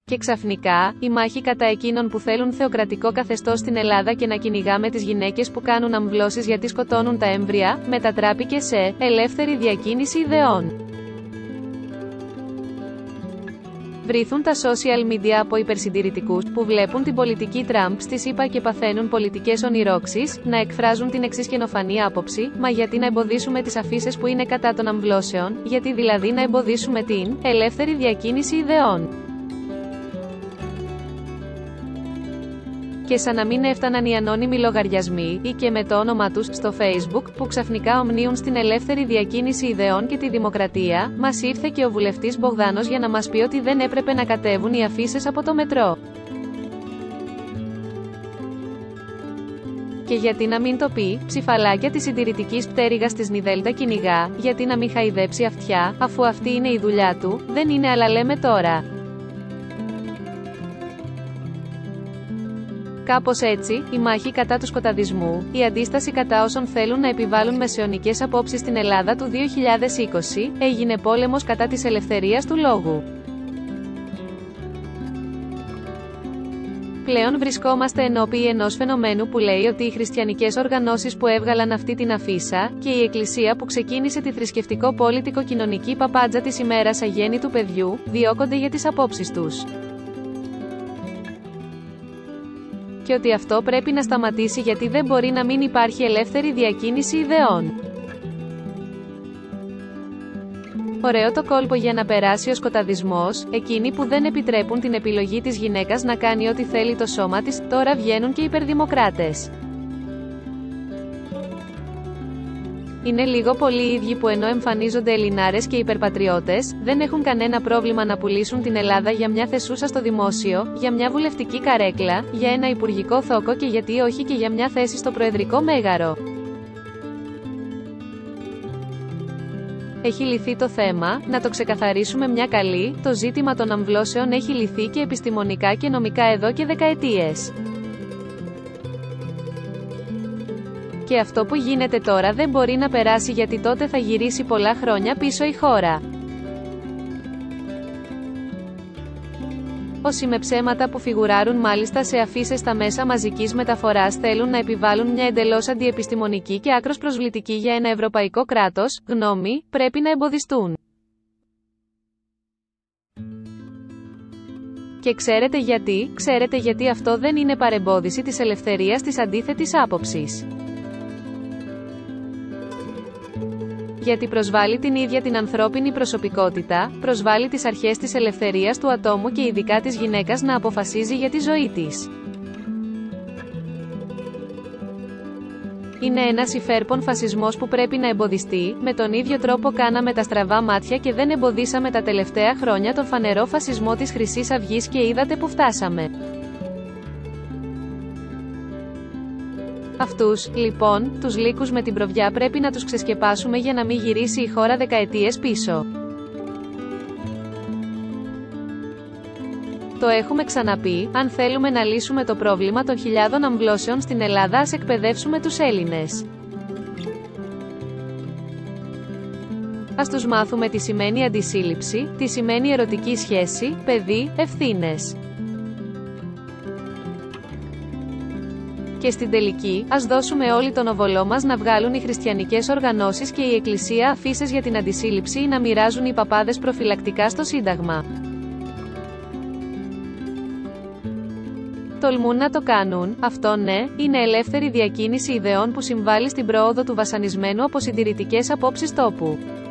Και ξαφνικά, η μάχη κατά εκείνων που θέλουν θεοκρατικό καθεστώς στην Ελλάδα και να κυνηγάμε τις γυναίκες που κάνουν αμβλώσεις γιατί σκοτώνουν τα έμβρια, μετατράπηκε σε ελεύθερη διακίνηση ιδεών. Βρήθουν τα social media από υπερσυντηρητικούς, που βλέπουν την πολιτική Τραμπ στις ΗΠΑ και παθαίνουν πολιτικές ονειρόξεις, να εκφράζουν την εξής καινοφανή άποψη: μα γιατί να εμποδίσουμε τις αφίσες που είναι κατά των αμβλώσεων, γιατί δηλαδή να εμποδίσουμε την ελεύθερη διακίνηση ιδεών. Και σαν να μην έφταναν οι ανώνυμοι λογαριασμοί, ή και με το όνομα τους, στο Facebook, που ξαφνικά ομνίουν στην ελεύθερη διακίνηση ιδεών και τη δημοκρατία, μας ήρθε και ο βουλευτής Μπογδάνος για να μας πει ότι δεν έπρεπε να κατέβουν οι αφίσες από το μετρό. Και γιατί να μην το πει, ψηφαλάκια της συντηρητικής πτέρυγας της Νιδέλτα κυνηγά, γιατί να μην χαϊδέψει αυτιά, αφού αυτή είναι η δουλειά του, δεν είναι, αλλά λέμε τώρα. Κάπως έτσι, η μάχη κατά του σκοταδισμού, η αντίσταση κατά όσων θέλουν να επιβάλλουν μεσαιωνικές απόψεις στην Ελλάδα του 2020, έγινε πόλεμος κατά της ελευθερίας του λόγου. Πλέον βρισκόμαστε ενώπιοι ενός φαινομένου που λέει ότι οι χριστιανικές οργανώσεις που έβγαλαν αυτή την αφίσα, και η Εκκλησία που ξεκίνησε τη θρησκευτικό πολιτικο κοινωνική παπάντζα της ημέρας αγέννητου παιδιού, διώκονται για τις απόψεις τους. Και ότι αυτό πρέπει να σταματήσει γιατί δεν μπορεί να μην υπάρχει ελεύθερη διακίνηση ιδεών. Ωραίο το κόλπο για να περάσει ο σκοταδισμός, εκείνοι που δεν επιτρέπουν την επιλογή της γυναίκας να κάνει ό,τι θέλει το σώμα της, τώρα βγαίνουν και υπερδημοκράτες. Είναι λίγο πολύ οι ίδιοι που ενώ εμφανίζονται Ελληνάρες και υπερπατριώτες, δεν έχουν κανένα πρόβλημα να πουλήσουν την Ελλάδα για μια θεσούσα στο δημόσιο, για μια βουλευτική καρέκλα, για ένα υπουργικό θόκο και γιατί όχι και για μια θέση στο προεδρικό μέγαρο. Έχει λυθεί το θέμα, να το ξεκαθαρίσουμε μια καλή, το ζήτημα των αμβλώσεων έχει λυθεί και επιστημονικά και νομικά εδώ και δεκαετίες. Και αυτό που γίνεται τώρα δεν μπορεί να περάσει γιατί τότε θα γυρίσει πολλά χρόνια πίσω η χώρα. Όσοι με ψέματα που φιγουράρουν μάλιστα σε αφίσες στα μέσα μαζικής μεταφοράς θέλουν να επιβάλλουν μια εντελώς αντιεπιστημονική και άκρως προσβλητική για ένα ευρωπαϊκό κράτος γνώμη, πρέπει να εμποδιστούν. Και ξέρετε γιατί αυτό δεν είναι παρεμπόδιση της ελευθερίας της αντίθετης άποψης. Γιατί προσβάλλει την ίδια την ανθρώπινη προσωπικότητα, προσβάλλει τις αρχές της ελευθερίας του ατόμου και ειδικά της γυναίκας να αποφασίζει για τη ζωή της. Είναι ένας υφέρπον φασισμός που πρέπει να εμποδιστεί, με τον ίδιο τρόπο κάναμε τα στραβά μάτια και δεν εμποδίσαμε τα τελευταία χρόνια τον φανερό φασισμό της Χρυσής Αυγής και είδατε που φτάσαμε. Αυτούς, λοιπόν, τους λύκους με την προβιά πρέπει να τους ξεσκεπάσουμε για να μην γυρίσει η χώρα δεκαετίες πίσω. Το έχουμε ξαναπεί, αν θέλουμε να λύσουμε το πρόβλημα των χιλιάδων αμβλώσεων στην Ελλάδα ας εκπαιδεύσουμε τους Έλληνες. Ας τους μάθουμε τι σημαίνει αντισύλληψη, τι σημαίνει ερωτική σχέση, παιδί, ευθύνες. Και στην τελική, ας δώσουμε όλοι τον οβολό μας να βγάλουν οι χριστιανικές οργανώσεις και η Εκκλησία αφίσες για την αντισύλληψη ή να μοιράζουν οι παπάδες προφυλακτικά στο Σύνταγμα. Τολμούν να το κάνουν, αυτό ναι, είναι ελεύθερη διακίνηση ιδεών που συμβάλλει στην πρόοδο του βασανισμένου από συντηρητικές απόψεις τόπου.